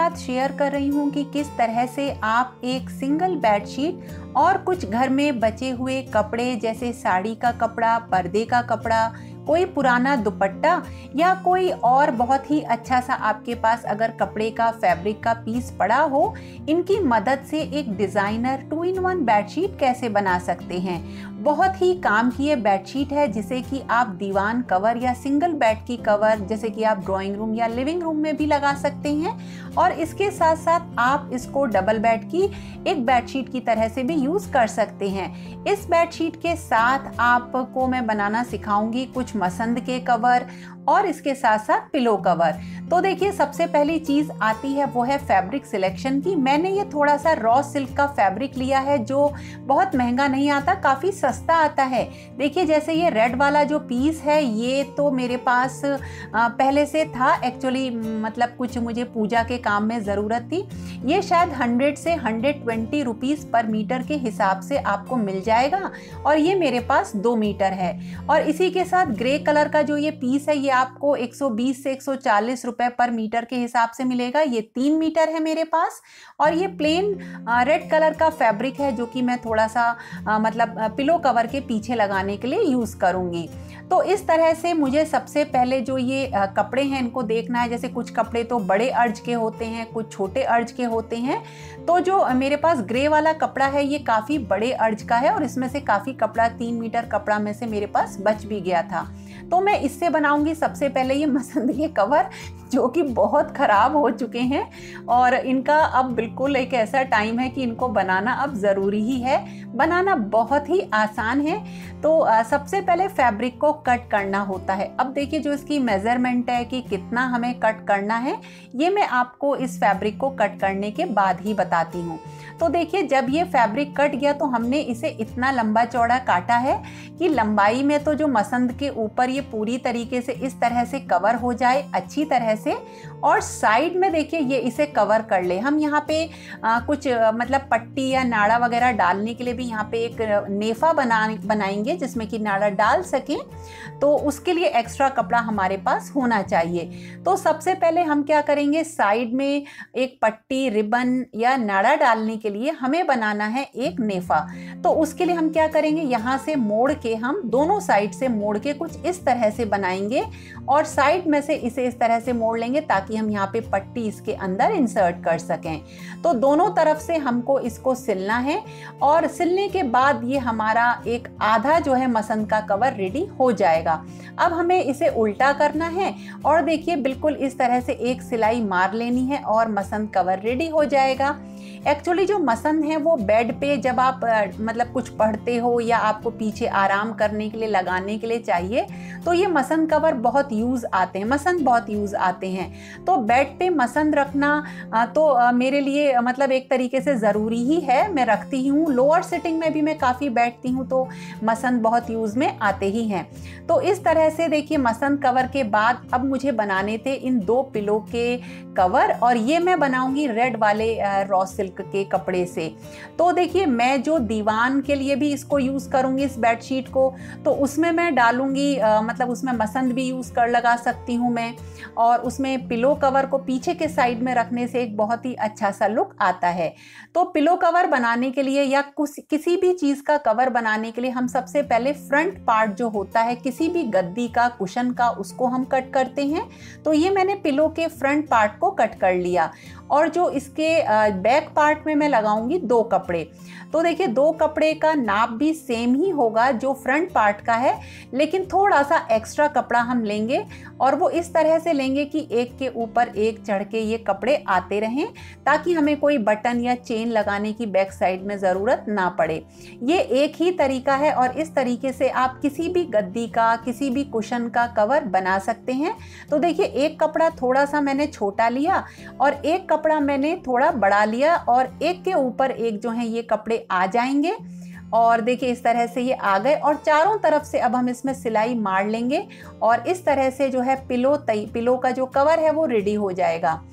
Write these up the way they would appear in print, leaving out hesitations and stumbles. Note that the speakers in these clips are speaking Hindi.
साथ शेयर कर रही हूँ कि किस तरह से आप एक सिंगल बेडशीट और कुछ घर में बचे हुए कपड़े जैसे साड़ी का कपड़ा, पर्दे का कपड़ा, कोई पुराना दुपट्टा या कोई और बहुत ही अच्छा सा आपके पास अगर कपड़े का फैब्रिक का पीस पड़ा हो, इनकी मदद से एक डिज़ाइनर 2-in-1 बेडशीट कैसे बना सकते हैं। बहुत ही काम की ये बेडशीट है जिसे कि आप दीवान कवर या सिंगल बेड की कवर जैसे कि आप ड्राइंग रूम या लिविंग रूम में भी लगा सकते हैं, और इसके साथ साथ आप इसको डबल बेड की एक बेडशीट की तरह से भी यूज़ कर सकते हैं। इस बेडशीट के साथ आपको मैं बनाना सिखाऊंगी कुछ मसंद के कवर और इसके साथ साथ पिलो कवर। तो देखिए, सबसे पहली चीज़ आती है वो है फैब्रिक सिलेक्शन की। मैंने ये थोड़ा सा रॉ सिल्क का फैब्रिक लिया है जो बहुत महंगा नहीं आता, काफ़ी सस्ता आता है। देखिए, जैसे ये रेड वाला जो पीस है ये तो मेरे पास पहले से था एक्चुअली, मतलब कुछ मुझे पूजा के काम में ज़रूरत थी। ये शायद 100 से 120 रुपीज़ पर मीटर के हिसाब से आपको मिल जाएगा, और ये मेरे पास 2 मीटर है। और इसी के साथ ग्रे कलर का जो ये पीस है ये आपको 120 से 140 रुपए पर मीटर के हिसाब से मिलेगा। ये 3 मीटर है मेरे पास। और ये प्लेन रेड कलर का फैब्रिक है जो कि मैं थोड़ा सा मतलब पिलो कवर के पीछे लगाने के लिए यूज़ करूँगी। तो इस तरह से मुझे सबसे पहले जो ये कपड़े हैं इनको देखना है। जैसे कुछ कपड़े तो बड़े अर्ज के होते हैं, कुछ छोटे अर्ज के होते हैं। तो जो मेरे पास ग्रे वाला कपड़ा है ये काफ़ी बड़े अर्ज का है, और इसमें से काफ़ी कपड़ा 3 मीटर कपड़ा में से मेरे पास बच भी गया था। तो मैं इससे बनाऊंगी सबसे पहले ये मसंद के कवर जो कि बहुत ख़राब हो चुके हैं, और इनका अब बिल्कुल एक ऐसा टाइम है कि इनको बनाना अब ज़रूरी ही है। बनाना बहुत ही आसान है। तो सबसे पहले फैब्रिक को कट करना होता है। अब देखिए, जो इसकी मेज़रमेंट है कि कितना हमें कट करना है ये मैं आपको इस फैब्रिक को कट करने के बाद ही बताती हूँ। तो देखिए, जब ये फैब्रिक कट गया तो हमने इसे इतना लंबा चौड़ा काटा है कि लंबाई में तो जो मसंद के ऊपर ये पूरी तरीके से इस तरह से कवर हो जाए अच्छी तरह से, और साइड में देखिए ये इसे कवर कर ले। हम यहाँ पे कुछ मतलब पट्टी या नाड़ा वगैरह डालने के लिए भी यहाँ पे एक नेफा बनाएंगे जिसमें कि नाड़ा डाल सकें, तो उसके लिए एक्स्ट्रा कपड़ा हमारे पास होना चाहिए। तो सबसे पहले हम क्या करेंगे, साइड में एक पट्टी, रिबन या नाड़ा डालने के लिए हमें बनाना है एक नेफा। तो उसके लिए हम क्या करेंगे, यहाँ से मोड़ के, हम दोनों साइड से मोड़ के कुछ इस तरह से बनाएंगे, और साइड में से इसे इस तरह से मोड़ लेंगे ताकि हम यहाँ पे पट्टी इसके अंदर इंसर्ट कर सकें। तो दोनों तरफ से हमको इसको सिलना है, और सिलने के बाद ये हमारा एक आधा जो है मसंद का कवर रेडी हो जाएगा। अब हमें इसे उल्टा करना है, और देखिए बिल्कुल इस तरह से एक सिलाई मार लेनी है और मसंद कवर रेडी हो जाएगा। एक्चुअली जो मसंद है वो बेड पे जब आप मतलब कुछ पढ़ते हो या आपको पीछे आराम करने के लिए लगाने के लिए चाहिए, तो ये मसंद कवर बहुत यूज़ आते हैं, मसंद बहुत यूज़ आते हैं। तो बेड पे मसंद रखना तो मेरे लिए मतलब एक तरीके से ज़रूरी ही है, मैं रखती हूँ। लोअर सिटिंग में भी मैं काफ़ी बैठती हूँ तो मसंद बहुत यूज़ में आते ही हैं। तो इस तरह से देखिए, मसंद कवर के बाद अब मुझे बनाने थे इन 2 पिलो के कवर, और ये मैं बनाऊंगी रेड वाले रॉ सिल्क के कपड़े से। तो देखिए, मैं जो दीवान के लिए भी इसको यूज़ करूंगी इस बेडशीट को, तो उसमें मैं डालूंगी मतलब उसमें मसंद भी यूज़ कर लगा सकती हूँ मैं, और उसमें पिलो कवर को पीछे के साइड में रखने से एक बहुत ही अच्छा सा लुक आता है। तो पिलो कवर बनाने के लिए या किसी भी चीज़ का कवर बनाने के लिए हम सबसे पहले फ्रंट पार्ट जो होता है किसी भी गद्दी का, कुशन का, उसको हम कट करते हैं। तो ये मैंने पिलो के फ्रंट पार्ट को कट कर लिया, और जो इसके बैक पार्ट में मैं लगाऊंगी 2 कपड़े। तो देखिए, 2 कपड़े का नाप भी सेम ही होगा जो फ्रंट पार्ट का है, लेकिन थोड़ा सा एक्स्ट्रा कपड़ा हम लेंगे, और वो इस तरह से लेंगे कि एक के ऊपर एक चढ़ के ये कपड़े आते रहें, ताकि हमें कोई बटन या चेन लगाने की बैक साइड में ज़रूरत ना पड़े। ये एक ही तरीका है, और इस तरीके से आप किसी भी गद्दी का, किसी भी कुशन का कवर बना सकते हैं। तो देखिए, एक कपड़ा थोड़ा सा मैंने छोटा लिया और एक कपड़ा मैंने थोड़ा बड़ा लिया, और एक के ऊपर एक जो है ये कपड़े आ जाएंगे। और देखिए, इस तरह से ये आ गए, और चारों तरफ से अब हम इसमें सिलाई मार लेंगे, और इस तरह से जो है पिलो का जो कवर है वो रेडी हो जाएगा।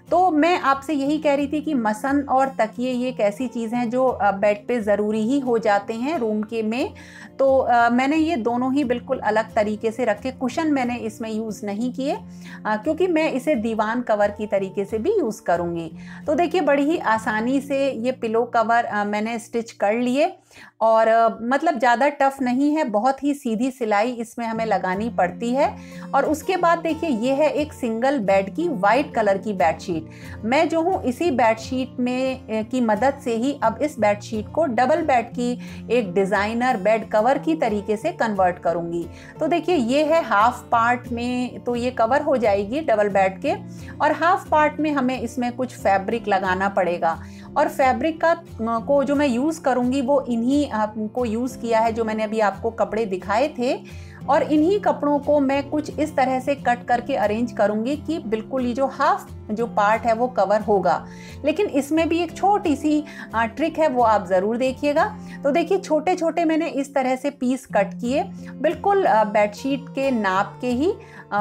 तो मैं आपसे यही कह रही थी कि मसन और तकिए ये एक ऐसी चीज़ हैं जो बेड पे ज़रूरी ही हो जाते हैं रूम के में। तो मैंने ये दोनों ही बिल्कुल अलग तरीके से रखे। कुशन मैंने इसमें यूज़ नहीं किए क्योंकि मैं इसे दीवान कवर की तरीके से भी यूज़ करूँगी। तो देखिए बड़ी ही आसानी से ये पिलो कवर मैंने स्टिच कर लिए और मतलब ज़्यादा टफ नहीं है, बहुत ही सीधी सिलाई इसमें हमें लगानी पड़ती है। और उसके बाद देखिए ये है एक सिंगल बेड की वाइट कलर की बेडशीट। मैं जो हूँ इसी बेडशीट में की मदद से ही अब इस बेडशीट को डबल बेड की एक डिज़ाइनर बेड कवर की तरीके से कन्वर्ट करूँगी। तो देखिए ये है हाफ पार्ट में, तो ये कवर हो जाएगी डबल बेड के, और हाफ पार्ट में हमें इसमें कुछ फैब्रिक लगाना पड़ेगा। और फैब्रिक को जो मैं यूज़ करूँगी वो इन्हीं को यूज़ किया है जो मैंने अभी आपको कपड़े दिखाए थे। और इन्हीं कपड़ों को मैं कुछ इस तरह से कट करके अरेंज करूँगी कि बिल्कुल ये जो हाफ जो पार्ट है वो कवर होगा। लेकिन इसमें भी एक छोटी सी ट्रिक है, वो आप ज़रूर देखिएगा। तो देखिए छोटे छोटे मैंने इस तरह से पीस कट किए, बिल्कुल बेडशीट के नाप के ही।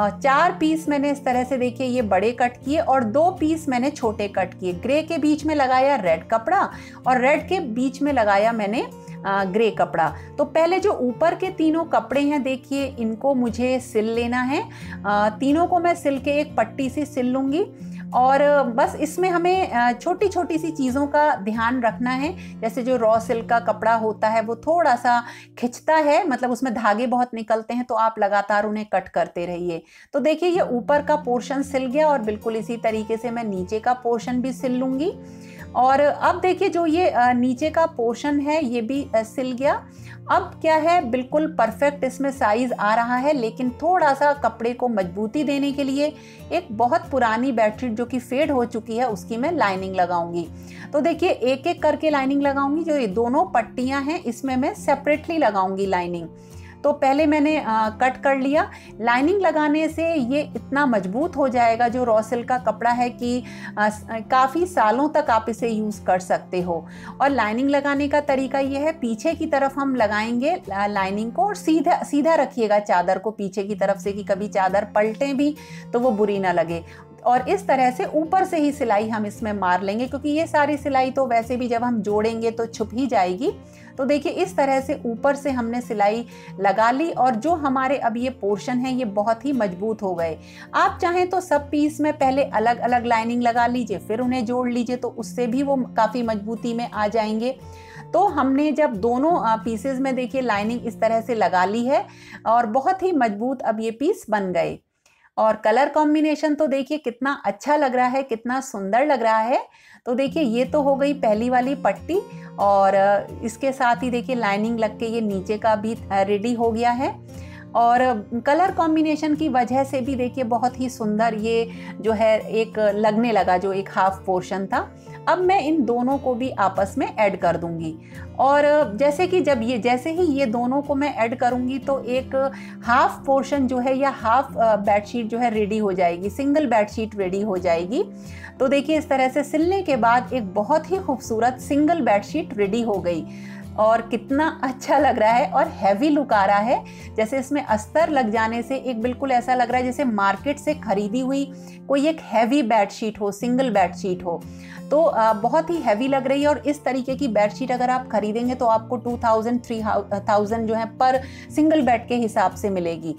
4 पीस मैंने इस तरह से देखिए ये बड़े कट किए और 2 पीस मैंने छोटे कट किए। ग्रे के बीच में लगाया रेड कपड़ा और रेड के बीच में लगाया मैंने ग्रे कपड़ा। तो पहले जो ऊपर के तीनों कपड़े हैं देखिए इनको मुझे सिल लेना है। तीनों को मैं सिल के एक पट्टी से सिल लूँगी। और बस इसमें हमें छोटी छोटी सी चीज़ों का ध्यान रखना है। जैसे जो रॉ सिल्क का कपड़ा होता है वो थोड़ा सा खिंचता है, मतलब उसमें धागे बहुत निकलते हैं, तो आप लगातार उन्हें कट करते रहिए। तो देखिए ये ऊपर का पोर्शन सिल गया और बिल्कुल इसी तरीके से मैं नीचे का पोर्शन भी सिल लूँगी। और अब देखिए जो ये नीचे का पोर्शन है ये भी सिल गया। अब क्या है, बिल्कुल परफेक्ट इसमें साइज आ रहा है। लेकिन थोड़ा सा कपड़े को मजबूती देने के लिए एक बहुत पुरानी बेडशीट जो कि फेड हो चुकी है उसकी मैं लाइनिंग लगाऊंगी। तो देखिए एक एक करके लाइनिंग लगाऊंगी। जो ये दोनों पट्टियां हैं इसमें मैं सेपरेटली लगाऊंगी लाइनिंग। तो पहले मैंने कट कर लिया। लाइनिंग लगाने से ये इतना मजबूत हो जाएगा जो रॉ सिल्क का कपड़ा है कि काफ़ी सालों तक आप इसे यूज़ कर सकते हो। और लाइनिंग लगाने का तरीका ये है, पीछे की तरफ हम लगाएंगे लाइनिंग को और सीधा सीधा रखिएगा चादर को पीछे की तरफ से कि कभी चादर पलटे भी तो वो बुरी ना लगे। और इस तरह से ऊपर से ही सिलाई हम इसमें मार लेंगे, क्योंकि ये सारी सिलाई तो वैसे भी जब हम जोड़ेंगे तो छुप ही जाएगी। तो देखिए इस तरह से ऊपर से हमने सिलाई लगा ली और जो हमारे अब ये पोर्शन है ये बहुत ही मजबूत हो गए। आप चाहें तो सब पीस में पहले अलग अलग लाइनिंग लगा लीजिए, फिर उन्हें जोड़ लीजिए, तो उससे भी वो काफ़ी मजबूती में आ जाएंगे। तो हमने जब दोनों पीसेस में देखिए लाइनिंग इस तरह से लगा ली है और बहुत ही मजबूत अब ये पीस बन गए। और कलर कॉम्बिनेशन तो देखिए कितना अच्छा लग रहा है, कितना सुंदर लग रहा है। तो देखिए ये तो हो गई पहली वाली पट्टी और इसके साथ ही देखिए लाइनिंग लग के ये नीचे का भी रेडी हो गया है। और कलर कॉम्बिनेशन की वजह से भी देखिए बहुत ही सुंदर ये जो है एक लगने लगा, जो एक हाफ पोर्शन था। अब मैं इन दोनों को भी आपस में ऐड कर दूंगी। और जैसे ही ये दोनों को मैं ऐड करूंगी तो एक हाफ पोर्शन जो है या हाफ बेडशीट जो है रेडी हो जाएगी, सिंगल बेडशीट रेडी हो जाएगी। तो देखिए इस तरह से सिलने के बाद एक बहुत ही खूबसूरत सिंगल बेडशीट रेडी हो गई और कितना अच्छा लग रहा है और हैवी लुक आ रहा है। जैसे इसमें अस्तर लग जाने से एक बिल्कुल ऐसा लग रहा है जैसे मार्केट से खरीदी हुई कोई एक हैवी बेडशीट हो, सिंगल बेडशीट हो। तो बहुत ही हैवी लग रही है। और इस तरीके की बेडशीट अगर आप खरीदेंगे तो आपको 2000-3000 जो है पर सिंगल बेड के हिसाब से मिलेगी।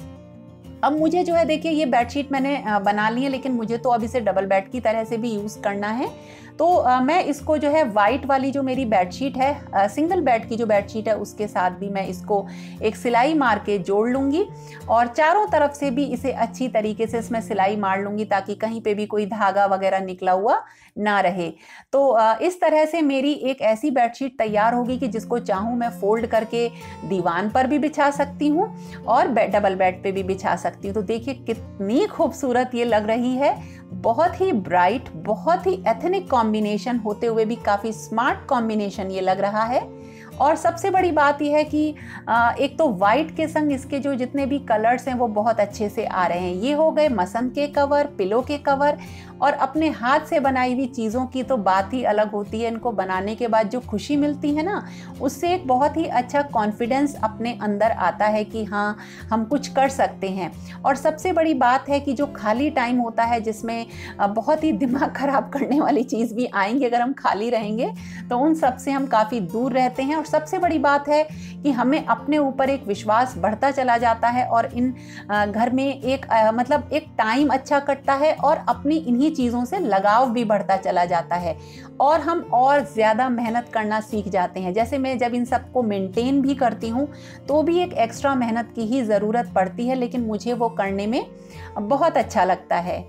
अब मुझे जो है देखिए ये बेडशीट मैंने बना ली है, लेकिन मुझे तो अब इसे डबल बेड की तरह से भी यूज़ करना है। तो मैं इसको जो है वाइट वाली जो मेरी बेडशीट है, सिंगल बेड की जो बेडशीट है उसके साथ भी मैं इसको एक सिलाई मार के जोड़ लूँगी और चारों तरफ से भी इसे अच्छी तरीके से इसमें सिलाई मार लूँगी ताकि कहीं पे भी कोई धागा वगैरह निकला हुआ ना रहे। तो इस तरह से मेरी एक ऐसी बेडशीट तैयार होगी कि जिसको चाहूँ मैं फोल्ड करके दीवान पर भी बिछा सकती हूँ और डबल बेड पे भी बिछा सकती हूँ। तो देखिए कितनी खूबसूरत ये लग रही है, बहुत ही ब्राइट, बहुत ही एथनिक कॉम्बिनेशन होते हुए भी काफ़ी स्मार्ट कॉम्बिनेशन ये लग रहा है। और सबसे बड़ी बात यह है कि एक तो वाइट के संग इसके जो जितने भी कलर्स हैं वो बहुत अच्छे से आ रहे हैं। ये हो गए मसंद के कवर, पिलो के कवर, और अपने हाथ से बनाई हुई चीज़ों की तो बात ही अलग होती है। इनको बनाने के बाद जो खुशी मिलती है ना, उससे एक बहुत ही अच्छा कॉन्फिडेंस अपने अंदर आता है कि हाँ, हम कुछ कर सकते हैं। और सबसे बड़ी बात है कि जो खाली टाइम होता है जिसमें बहुत ही दिमाग खराब करने वाली चीज़ भी आएंगी अगर हम खाली रहेंगे, तो उन सब से हम काफ़ी दूर रहते हैं। और सबसे बड़ी बात है कि हमें अपने ऊपर एक विश्वास बढ़ता चला जाता है और इन घर में एक मतलब एक टाइम अच्छा कटता है और अपनी इन्हीं चीज़ों से लगाव भी बढ़ता चला जाता है और हम और ज़्यादा मेहनत करना सीख जाते हैं। जैसे मैं जब इन सबको मेंटेन भी करती हूँ तो भी एक एक्स्ट्रा मेहनत की ही ज़रूरत पड़ती है, लेकिन मुझे वो करने में बहुत अच्छा लगता है।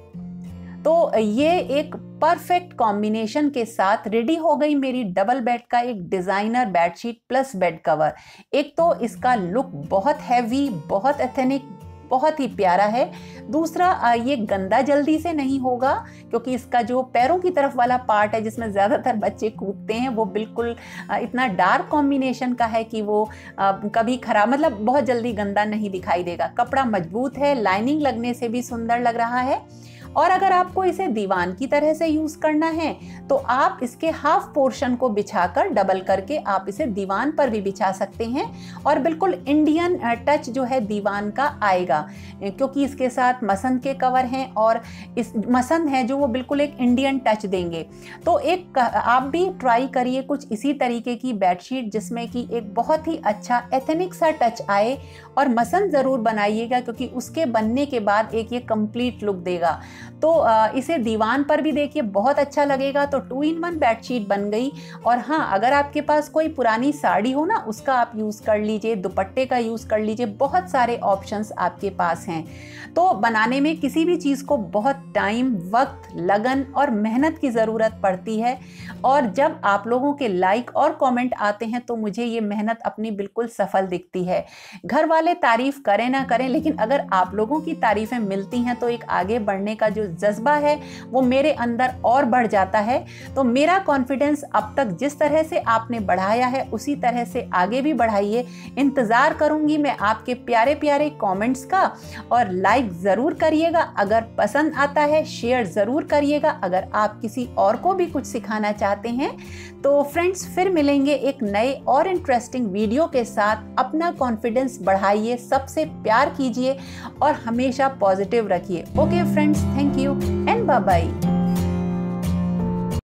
तो ये एक परफेक्ट कॉम्बिनेशन के साथ रेडी हो गई मेरी डबल बेड का एक designer bedsheet plus bed cover. एक तो इसका लुक बहुत हैवी, बहुत एथेनिक, बहुत ही प्यारा है। दूसरा, ये गंदा जल्दी से नहीं होगा क्योंकि इसका जो पैरों की तरफ वाला पार्ट है जिसमें ज़्यादातर बच्चे कूदते हैं वो बिल्कुल इतना डार्क कॉम्बिनेशन का है कि वो कभी खराब मतलब बहुत जल्दी गंदा नहीं दिखाई देगा। कपड़ा मजबूत है, लाइनिंग लगने से भी सुंदर लग रहा है। और अगर आपको इसे दीवान की तरह से यूज़ करना है तो आप इसके हाफ पोर्शन को बिछाकर डबल करके आप इसे दीवान पर भी बिछा सकते हैं और बिल्कुल इंडियन टच जो है दीवान का आएगा, क्योंकि इसके साथ मसंद के कवर हैं और इस मसंद है जो वो बिल्कुल एक इंडियन टच देंगे। तो एक आप भी ट्राई करिए कुछ इसी तरीके की बेडशीट जिसमें कि एक बहुत ही अच्छा एथेनिक सा टच आए, और मसंद ज़रूर बनाइएगा क्योंकि उसके बनने के बाद एक ये कंप्लीट लुक देगा। तो इसे दीवान पर भी देखिए बहुत अच्छा लगेगा। तो 2 in 1 बेडशीट बन गई। और हाँ, अगर आपके पास कोई पुरानी साड़ी हो ना, उसका आप यूज़ कर लीजिए, दुपट्टे का यूज़ कर लीजिए, बहुत सारे ऑप्शंस आपके पास हैं। तो बनाने में किसी भी चीज़ को बहुत टाइम, वक्त, लगन और मेहनत की ज़रूरत पड़ती है, और जब आप लोगों के लाइक और कमेंट आते हैं तो मुझे ये मेहनत अपनी बिल्कुल सफल दिखती है। घर वाले तारीफ करें ना करें, लेकिन अगर आप लोगों की तारीफें मिलती हैं तो एक आगे बढ़ने का जो जज्बा है वो मेरे अंदर और बढ़ जाता है। तो मेरा कॉन्फिडेंस अब तक जिस तरह से आपने बढ़ाया है उसी तरह से आगे भी बढ़ाइए। इंतज़ार करूंगी मैं आपके प्यारे प्यारे कमेंट्स का, और लाइक ज़रूर करिएगा अगर पसंद आता है, शेयर ज़रूर करिएगा अगर आप किसी और को भी कुछ सिखाना चाहते हैं। तो फ्रेंड्स, फिर मिलेंगे एक नए और इंटरेस्टिंग वीडियो के साथ। अपना कॉन्फिडेंस बढ़ाइए, सबसे प्यार कीजिए और हमेशा पॉजिटिव रखिए। Okay friends, thank you and bye bye.